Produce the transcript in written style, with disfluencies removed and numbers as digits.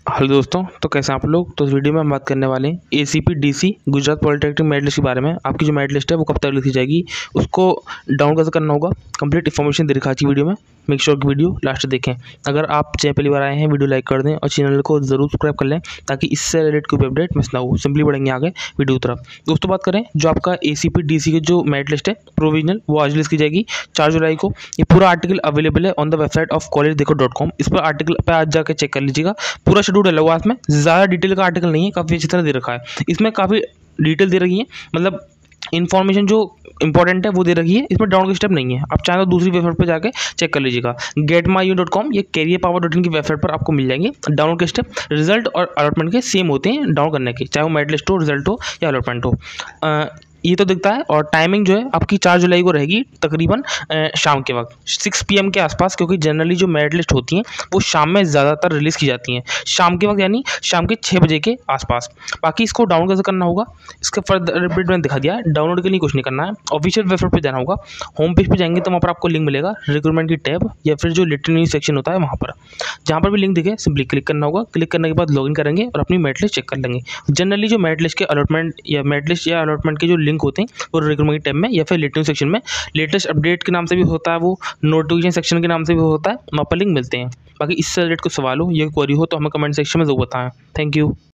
Hello दोस्तों, तो कैसे हैं आप लोग। तो इस वीडियो में हम बात करने वाले हैं ACP DC Gujarat polytechnic merit list के बारे में। आपकी जो मेरिट लिस्ट है वो कब तक लिखी जाएगी, उसको डाउन कैसे करना होगा, कंप्लीट इन्फॉर्मेशन दे रखा है वीडियो में। मेक श्योर कि वीडियो लास्ट देखें। अगर आप चैनल पहली बार आए हैं, वीडियो लाइक कर दें और चैनल को जरूर सब्सक्राइब कर लें ताकि इससे रिलेटेड कोई भी अपडेट मिस ना हो। सिंपली बढ़ेंगे आगे वीडियो की तरफ। दोस्तों बात करें जो आपका एसीपी डीसी की जो मेरिट लिस्ट है प्रोविजनल, वो आज लिस्ट की जाएगी 4 जुलाई को। ये पूरा आर्टिकल अवेलेबल है on the website of collegedekho.com। इस पर आर्टिकल पे आज जाकर चेक कर लीजिएगा। पूरा शेड्यूल डला हुआ है इसमें, ज़्यादा डिटेल का आर्टिकल नहीं है, काफ़ी अच्छी तरह दे रखा है। इसमें काफ़ी डिटेल दे रखी है, मतलब इन्फॉर्मेशन जो इंपॉर्टेंट है वो दे रखी है। इसमें डाउन का स्टेप नहीं है। आप चाहें तो दूसरी वेबसाइट पर जाकर चेक कर लीजिएगा। getmyu.com, ये careerpower.in की वेबसाइट पर आपको मिल जाएंगे। डाउन के स्टेप रिजल्ट और अलॉटमेंट के सेम होते हैं डाउन करने के, चाहे वो मेरिट लिस्ट हो, रिजल्ट हो या अलॉटमेंट हो। ये तो दिखता है। और टाइमिंग जो है आपकी 4 जुलाई को रहेगी तकरीबन शाम के वक्त 6 PM के आसपास, क्योंकि जनरली जो मेरिट लिस्ट होती हैं वो शाम में ज़्यादातर रिलीज़ की जाती हैं, शाम के वक्त यानी शाम के 6 बजे के आसपास। बाकी इसको डाउनलोड कैसे करना होगा, इसका फर्दर अपडेट मैंने दिखा दिया है। डाउनलोड के लिए कुछ नहीं करना है, ऑफिशियल वेबसाइट पर जाना होगा। होम पेज पर जाएंगे तो वहाँ पर आपको लिंक मिलेगा रिक्रूटमेंट की टैब या फिर जो लिटरल न्यूज़ सेक्शन होता है वहाँ पर। जहाँ पर भी लिंक दिखे सिंपली क्लिक करना होगा। क्लिक करने के बाद लॉगिन करेंगे और अपनी मेरिट लिस्ट चेक कर लेंगे। जनरली जो मेरिट लिस्ट के अलॉटमेंट या मेरिट लिस्ट या अलॉटमेंट के जो लिंक होते हैं वो रिक्रूटमेंट की टैब में या फिर लिटरल सेक्शन में लेटेस्ट अपडेट के नाम से भी होता है, वो नोटिफिकेशन सेक्शन के नाम से भी होता है, वहाँ पर लिंक मिलते हैं। बाकी इससे रिलेटेड कुछ सवाल हो या क्वेरी हो तो हमें कमेंट सेक्शन में जरूर बताएं। Thank you.